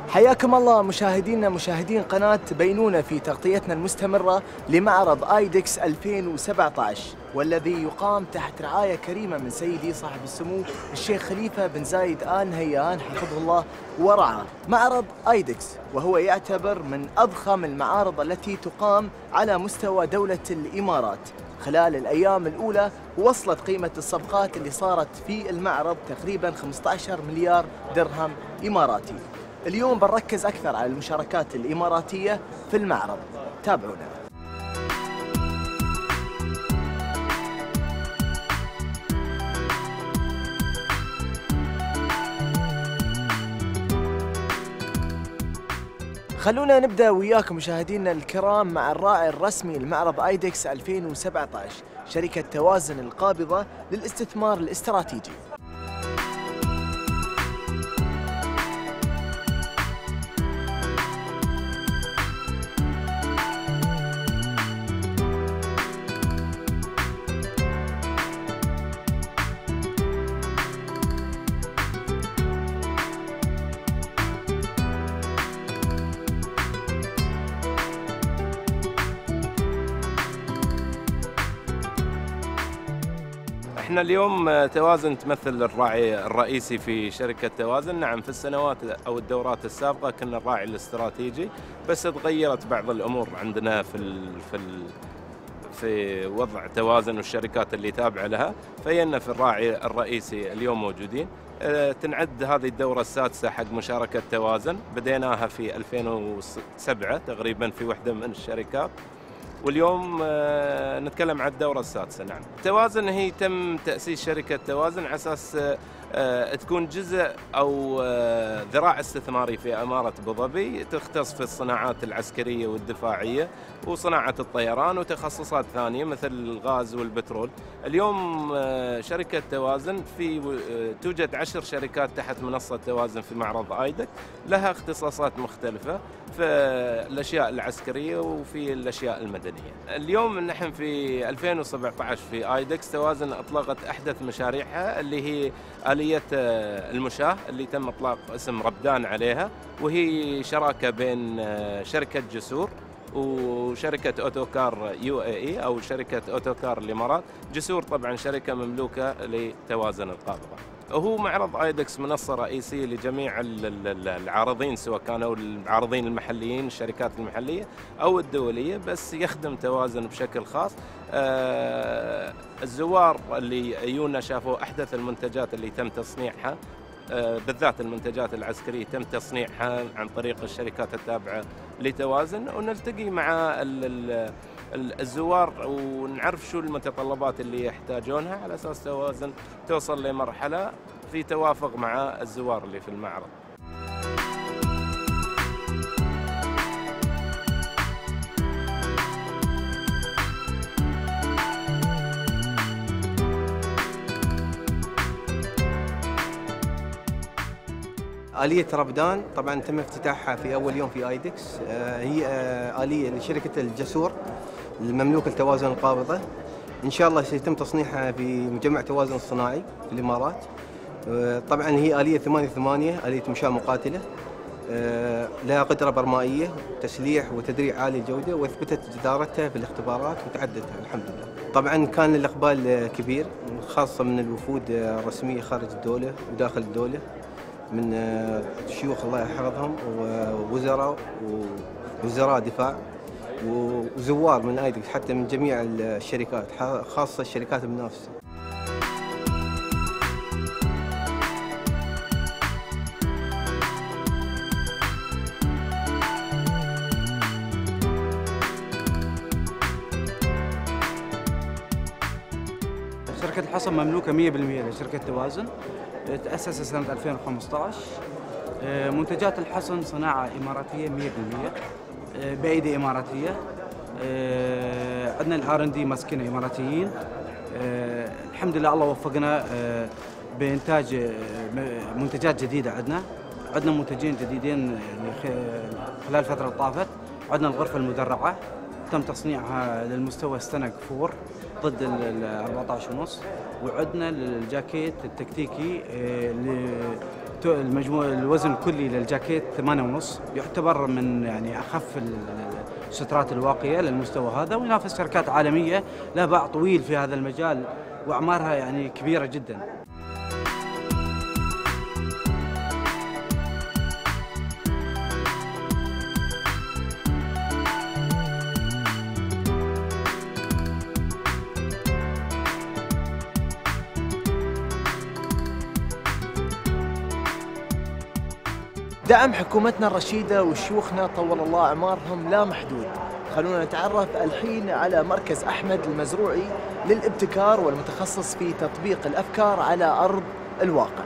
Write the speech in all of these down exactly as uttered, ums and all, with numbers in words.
حياكم الله مشاهدينا مشاهدين قناة بينونة في تغطيتنا المستمرة لمعرض آيدكس ألفين وسبعة عشر، والذي يقام تحت رعاية كريمة من سيدي صاحب السمو الشيخ خليفة بن زايد آل نهيان حفظه الله ورعاه. معرض آيدكس وهو يعتبر من أضخم المعارض التي تقام على مستوى دولة الإمارات. خلال الأيام الأولى وصلت قيمة الصفقات اللي صارت في المعرض تقريبا خمسة عشر مليار درهم إماراتي. اليوم بنركز أكثر على المشاركات الإماراتية في المعرض، تابعونا. خلونا نبدأ وياكم مشاهدينا الكرام مع الراعي الرسمي لمعرض آيدكس ألفين وسبعة عشر، شركة توازن القابضة للاستثمار الاستراتيجي. احنا اليوم توازن تمثل الراعي الرئيسي في شركة توازن. نعم، في السنوات او الدورات السابقة كنا الراعي الاستراتيجي، بس تغيرت بعض الامور عندنا في ال في ال في وضع توازن والشركات اللي تابعة لها، فينا في الراعي الرئيسي اليوم موجودين. تنعد هذه الدورة السادسة حق مشاركة توازن، بديناها في ألفين وسبعة تقريبا في وحدة من الشركات، واليوم نتكلم عن الدورة السادسة. نعم، توازن هي تم تأسيس شركة توازن على أساس تكون جزء أو ذراع استثماري في إمارة أبو ظبي، تختص في الصناعات العسكرية والدفاعية وصناعة الطيران وتخصصات ثانية مثل الغاز والبترول. اليوم شركة توازن في توجد عشر شركات تحت منصة توازن في معرض آيدكس، لها اختصاصات مختلفة في الأشياء العسكرية وفي الأشياء المدنية. اليوم نحن في ألفين وسبعة عشر في آيدكس توازن أطلقت أحدث مشاريعها اللي هي آلية المشاة اللي تم إطلاق اسم ربدان عليها، وهي شراكة بين شركة جسور وشركة أوتوكار يو اي اي أو شركة أوتوكار الإمارات. جسور طبعا شركة مملوكة لتوازن القابضة. هو معرض آيدكس منصة رئيسية لجميع العارضين، سواء كانوا العارضين المحليين الشركات المحلية أو الدولية، بس يخدم توازن بشكل خاص. آه الزوار اللي يجونا شافوا أحدث المنتجات اللي تم تصنيعها، آه بالذات المنتجات العسكرية تم تصنيعها عن طريق الشركات التابعة لتوازن، ونلتقي مع ال ال الزوار ونعرف شو المتطلبات اللي يحتاجونها على أساس توازن توصل لمرحلة في توافق مع الزوار اللي في المعرض. آلية ربدان طبعا تم افتتاحها في أول يوم في آيدكس. هي آلية لشركة الجسور المملوكة لتوازن القابضة. إن شاء الله سيتم تصنيعها في مجمع توازن الصناعي في الإمارات. طبعا هي آلية ثمانية ثمانية، آلية مشاة مقاتلة، لها قدرة برمائية، تسليح وتدريع عالي الجودة، واثبتت جدارتها في الاختبارات وتعددها الحمد لله. طبعا كان الإقبال كبير، خاصة من الوفود الرسمية خارج الدولة وداخل الدولة، من شيوخ الله يحفظهم ووزراء ووزراء دفاع وزوار من آيدكس، حتى من جميع الشركات خاصة الشركات المنافسة. شركة الحصن مملوكة مئة بالمئة لشركة توازن، تأسست سنة ألفين وخمسة عشر. منتجات الحصن صناعة إماراتية مئة بالمئة بأيدي إماراتية. عندنا الار ان دي ماسكينه إماراتيين. الحمد لله الله وفقنا بإنتاج منتجات جديدة. عندنا عندنا منتجين جديدين خلال الفترة اللي طافت. عندنا الغرفة المدرعة تم تصنيعها للمستوى ستنك فور ضد ال أربعة عشر ونص، وعندنا الجاكيت التكتيكي المجموع الوزن الكلي للجاكيت ثمانية ونص، يعتبر من يعني أخف السترات الواقية للمستوى هذا، وينافس شركات عالمية لها باع طويل في هذا المجال وأعمارها يعني كبيرة جدا. دعم حكومتنا الرشيدة وشيوخنا طول الله أعمارهم لا محدود. خلونا نتعرف الحين على مركز أحمد المزروعي للابتكار والمتخصص في تطبيق الأفكار على أرض الواقع.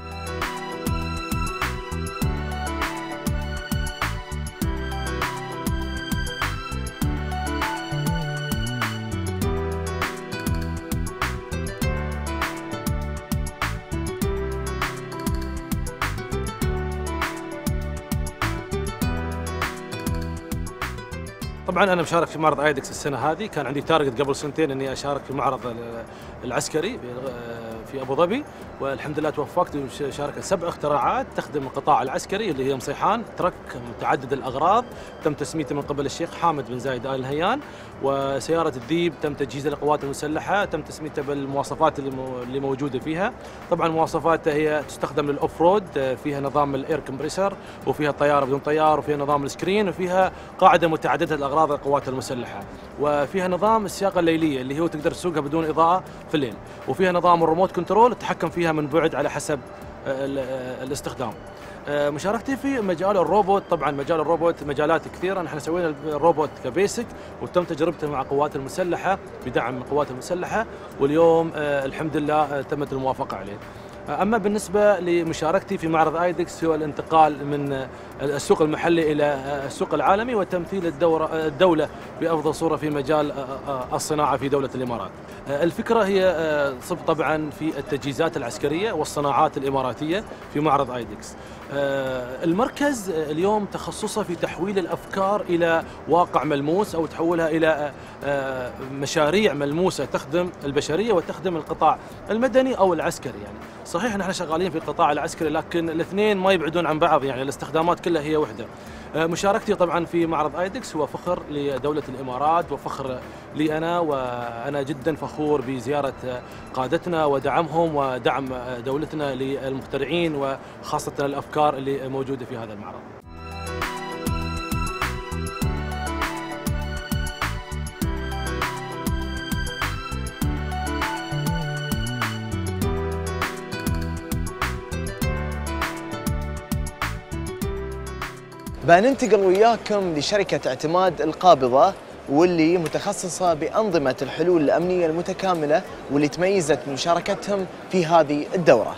طبعا انا مشارك في معرض ايدكس السنه هذه، كان عندي تارجت قبل سنتين اني اشارك في معرض العسكري في ابو ظبي، والحمد لله توفقت بمشاركه سبع اختراعات تخدم القطاع العسكري اللي هي مصيحان ترك متعدد الاغراض، تم تسميته من قبل الشيخ حامد بن زايد ال نهيان، وسياره الذيب تم تجهيزها للقوات المسلحه، تم تسميتها بالمواصفات اللي موجوده فيها. طبعا مواصفاتها هي تستخدم للاوف رود، فيها نظام الاير كمبريسر، وفيها طياره بدون طيار، وفيها نظام السكرين، وفيها قاعده متعدده الاغراض للقوات المسلحه، وفيها نظام السياقه الليليه اللي هو تقدر تسوقها بدون اضاءه في الليل، وفيها نظام الريموت كنترول تتحكم فيها من بعد على حسب الاستخدام. مشاركتي في مجال الروبوت، طبعا مجال الروبوت مجالات كثيره، نحن سوينا الروبوت كبيسك وتم تجربته مع القوات المسلحه بدعم القوات المسلحه، واليوم الحمد لله تمت الموافقه عليه. أما بالنسبة لمشاركتي في معرض ايدكس هو الانتقال من السوق المحلي إلى السوق العالمي وتمثيل الدورة الدولة بأفضل صورة في مجال الصناعة في دولة الإمارات. الفكرة هي صب طبعا في التجهيزات العسكرية والصناعات الإماراتية في معرض ايدكس. المركز اليوم تخصصه في تحويل الأفكار إلى واقع ملموس أو تحولها إلى مشاريع ملموسة تخدم البشرية وتخدم القطاع المدني أو العسكري. يعني صحيح نحن شغالين في القطاع العسكري لكن الاثنين ما يبعدون عن بعض، يعني الاستخدامات كلها هي وحدة. مشاركتي طبعا في معرض ايدكس هو فخر لدولة الإمارات وفخر لي أنا، وأنا جدا فخور بزيارة قادتنا ودعمهم ودعم دولتنا للمخترعين وخاصة الأفكار اللي موجودة في هذا المعرض. بننتقل وياكم لشركة اعتماد القابضة، واللي متخصصة بأنظمة الحلول الأمنية المتكاملة، واللي تميزت بمشاركتهم في هذه الدورة.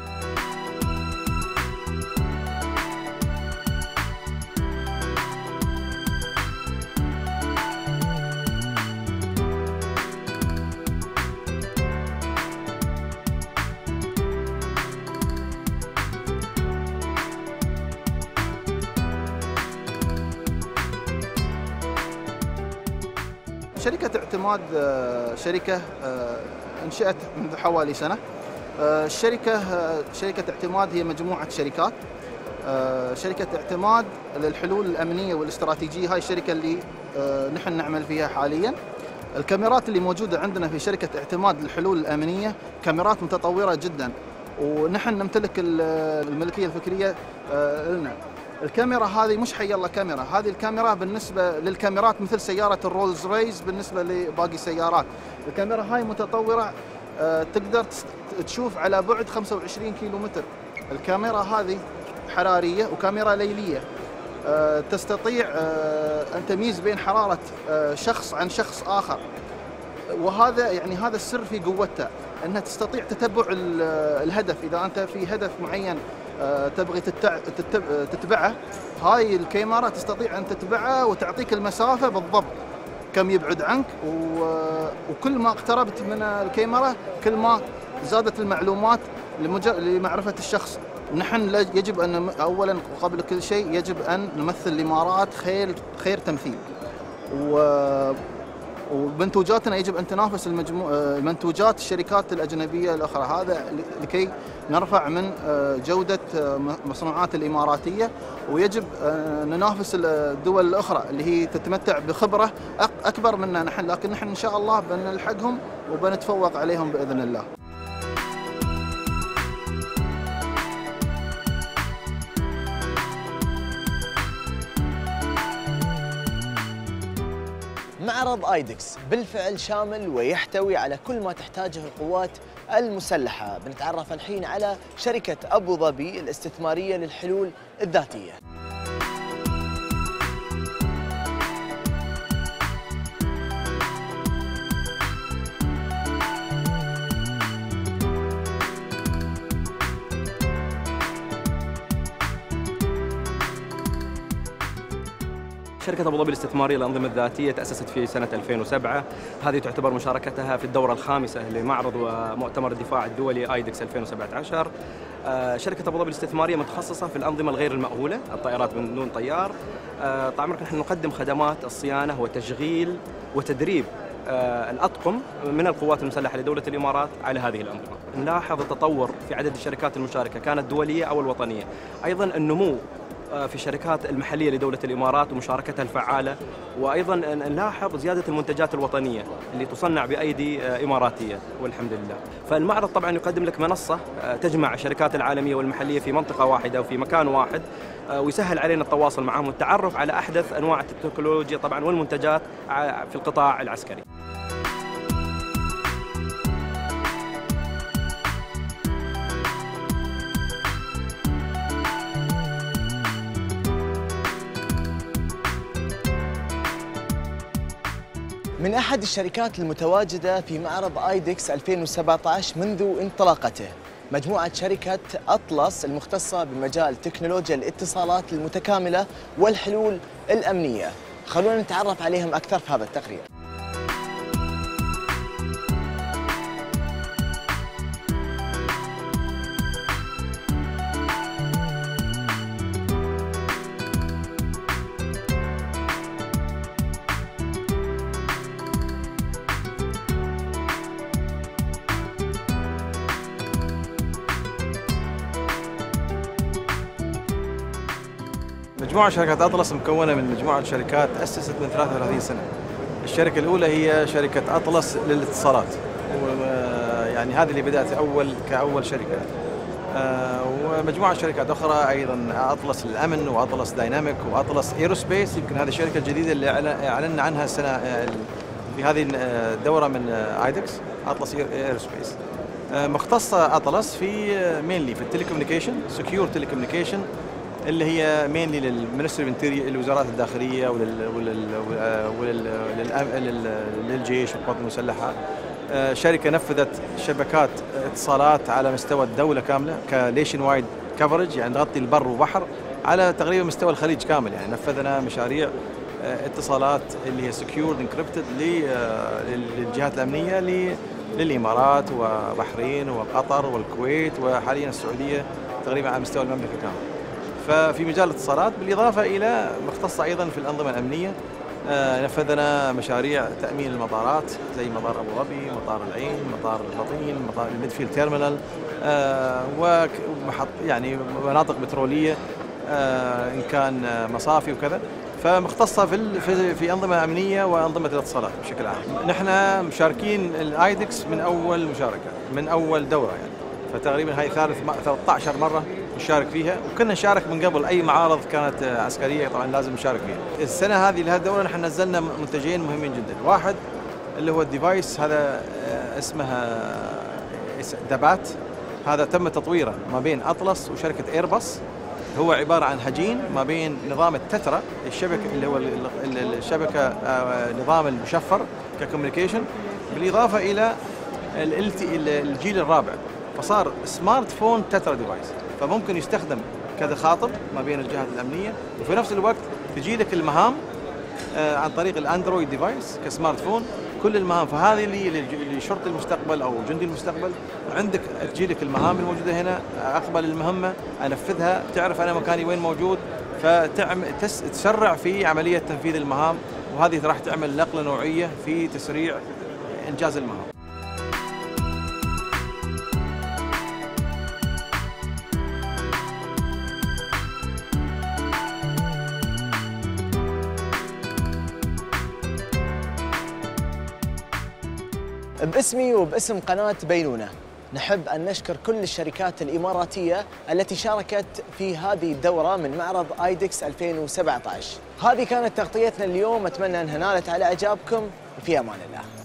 شركة اعتماد شركة انشأت منذ حوالي سنة. الشركة شركة اعتماد هي مجموعة شركات. شركة اعتماد للحلول الأمنية والاستراتيجية، هاي الشركة اللي نحن نعمل فيها حاليا. الكاميرات اللي موجودة عندنا في شركة اعتماد للحلول الأمنية كاميرات متطورة جدا، ونحن نمتلك الملكية الفكرية لنا. الكاميرا هذه مش حي الله كاميرا، هذه الكاميرا بالنسبة للكاميرات مثل سيارة الرولز رويس بالنسبة لباقي السيارات. الكاميرا هاي متطورة، تقدر تشوف على بعد خمسة وعشرين كيلو متر. الكاميرا هذه حرارية وكاميرا ليلية، تستطيع أن تميز بين حرارة شخص عن شخص آخر، وهذا يعني هذا السر في قوتها، أنها تستطيع تتبع الهدف. إذا أنت في هدف معين تبغي تتبعه، هاي الكاميرا تستطيع أن تتبعه وتعطيك المسافة بالضبط كم يبعد عنك، وكل ما اقتربت من الكاميرا كل ما زادت المعلومات لمعرفة الشخص. نحن يجب أن أولا وقبل كل شيء يجب أن نمثل الإمارات خير خير تمثيل، ومنتوجاتنا يجب ان تنافس المجمو... المنتوجات الشركات الاجنبيه الاخرى، هذا لكي نرفع من جوده مصنوعات الاماراتيه، ويجب ننافس الدول الاخرى اللي هي تتمتع بخبره اكبر منا نحن، لكن نحن ان شاء الله بنلحقهم وبنتفوق عليهم باذن الله. معرض آيدكس بالفعل شامل ويحتوي على كل ما تحتاجه القوات المسلحة. بنتعرف الحين على شركة أبو ظبي الاستثمارية للحلول الذاتية. شركة أبو ظبي الاستثمارية للأنظمة الذاتية تأسست في سنة ألفين وسبعة، هذه تعتبر مشاركتها في الدورة الخامسة لمعرض ومؤتمر الدفاع الدولي آيدكس ألفين وسبعة عشر. شركة أبو ظبي الاستثمارية متخصصة في الأنظمة الغير المأهولة، الطائرات من دون طيار. طبعا نحن نقدم خدمات الصيانة وتشغيل وتدريب الأطقم من القوات المسلحة لدولة الإمارات على هذه الأنظمة. نلاحظ التطور في عدد الشركات المشاركة كانت دولية أو الوطنية، أيضا النمو في الشركات المحلية لدولة الإمارات ومشاركتها الفعالة، وأيضا نلاحظ زيادة المنتجات الوطنية اللي تصنع بأيدي إماراتية والحمد لله. فالمعرض طبعا يقدم لك منصة تجمع الشركات العالمية والمحلية في منطقة واحدة وفي مكان واحد، ويسهل علينا التواصل معهم والتعرف على أحدث أنواع التكنولوجيا طبعا والمنتجات في القطاع العسكري. من أحد الشركات المتواجدة في معرض آيدكس ألفين وسبعة عشر منذ انطلاقته مجموعة شركة أطلس المختصة بمجال تكنولوجيا الاتصالات المتكاملة والحلول الأمنية. خلونا نتعرف عليهم أكثر في هذا التقرير. مجموعة شركات أطلس مكونة من مجموعة شركات تأسست من ثلاثة وثلاثين سنة. الشركة الأولى هي شركة أطلس للاتصالات، ويعني هذه اللي بدأت أول كأول شركة. ومجموعة شركات أخرى أيضا أطلس للأمن وأطلس دايناميك وأطلس ايروسبيس، يمكن هذه الشركة الجديدة اللي أعلنا عنها السنة في هذه الدورة من آيدكس، أطلس ايروسبيس. مختصة أطلس في مينلي في التليكومنيكيشن، سكيور تليكومنيكيشن، اللي هي مينلي للمنستري الانتيريور الوزارات الداخليه ولل ولل ولل للجيش والقوات المسلحه. شركه نفذت شبكات اتصالات على مستوى الدوله كامله كليشن وايد كفرج، يعني نغطي البر والبحر على تقريبا مستوى الخليج كامل. يعني نفذنا مشاريع اتصالات اللي هي سكيورد انكريبتد للجهات الامنيه للامارات وبحرين وقطر والكويت وحاليا السعوديه تقريبا على مستوى المملكه كامله. ففي مجال الاتصالات بالإضافة إلى مختصة أيضا في الأنظمة الأمنية. آه نفذنا مشاريع تأمين المطارات زي مطار أبو ظبي، مطار العين، مطار البطين، مطار الميدفيلد تيرمينال، آه ومحط يعني مناطق بترولية، آه إن كان مصافي وكذا. فمختصة في في في أنظمة أمنية وأنظمة الاتصالات بشكل عام. نحن مشاركين الآيدكس من أول مشاركة، من أول دورة يعني. فتقريبا هاي ثالث ثلاثة عشر مرة نشارك فيها، وكنا نشارك من قبل أي معارض كانت عسكرية طبعا لازم نشارك فيها. السنة هذه لهذه الدورة نحن نزلنا منتجين مهمين جدا. واحد اللي هو الديفايس هذا اسمها دبات، هذا تم تطويره ما بين أطلس وشركة ايرباص. هو عبارة عن هجين ما بين نظام التترا الشبكة اللي هو الشبكة نظام المشفر ككوميونيكيشن، بالإضافة إلى الجيل الرابع، فصار سمارت فون تترا ديفايس، فممكن يستخدم كتخاطب ما بين الجهات الأمنية، وفي نفس الوقت تجي لك المهام عن طريق الأندرويد ديفايس كسمارت فون كل المهام. فهذه اللي لشرطي المستقبل أو جندي المستقبل، عندك تجي لك المهام الموجودة هنا، أقبل المهمة أنفذها، تعرف أنا مكاني وين موجود، فتسرع في عملية تنفيذ المهام وهذه راح تعمل نقلة نوعية في تسريع إنجاز المهام. باسمي وباسم قناة بينونة نحب أن نشكر كل الشركات الإماراتية التي شاركت في هذه الدورة من معرض آيدكس ألفين وسبعة عشر. هذه كانت تغطيتنا اليوم، أتمنى أنها نالت على إعجابكم، وفي أمان الله.